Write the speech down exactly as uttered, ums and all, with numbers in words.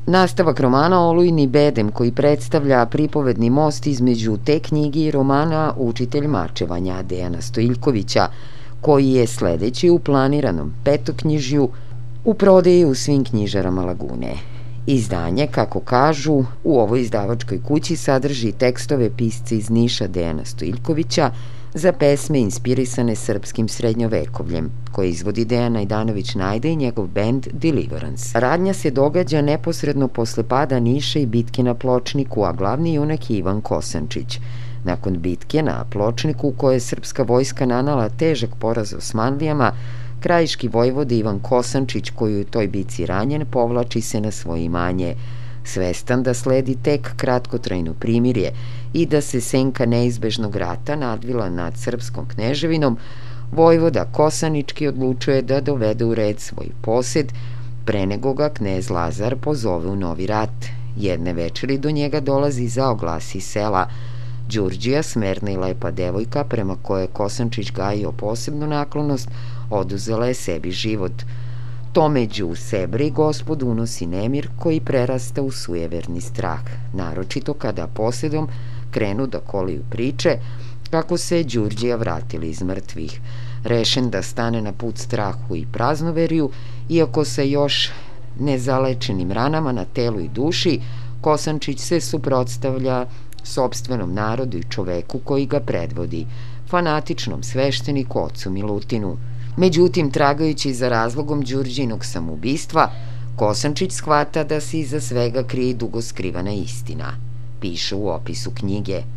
Nastavak romana Olujni bedem, koji predstavlja pripovedni most između te knjige i romana Učitelj mačevanja Dejana Stojiljkovića, koji je sledeći u planiranom petoknjižju u prodaji u svim knjižarama Lagune. Izdanje, kako kažu, u ovoj izdavačkoj kući sadrži tekstove pisca iz Niša Dejana Stojiljkovića za pesme inspirisane srpskim srednjovekovljem, koje izvodi Dejan Najdanović Najda i njegov bend Deliverance. Radnja se događa neposredno posle pada Niša i bitke na Pločniku, a glavni junak je Ivan Kosančić. Nakon bitke na Pločniku, u kojoj je srpska vojska nanala težak poraz Osmanlijama, krajiški vojvoda Ivan Kosančić, koji je u toj bici ranjen, povlači se na svoje imanje, svestan da sledi tek kratkotrajno primirje i da se senka neizbežnog rata nadvila nad srpskom kneževinom, vojvoda Kosanički odlučuje da dovede u red svoj posed pre nego ga knez Lazar pozove u novi rat. Jedne večeri do njega dolazi zaoglas iz sela. Đurđija, smerna i lepa devojka, prema kojoj je Kosančić gajio posebnu naklonost, oduzela je sebi život. To među sebe i gospod unosi nemir koji prerasta u sujeverni strah, naročito kada posedom krenu da koliju priče kako se Đurđija vratili iz mrtvih. Rešen da stane na put strahu i praznoveriju, iako sa još nezalečenim ranama na telu i duši, Kosančić se suprotstavlja sopstvenom narodu i čoveku koji ga predvodi, fanatičnom svešteniku ocu Milutinu. Međutim, tragajući za razlogom Đurđinog samoubistva, Kosančić shvata da se iza svega krije dugo skrivana istina, piše u opisu knjige.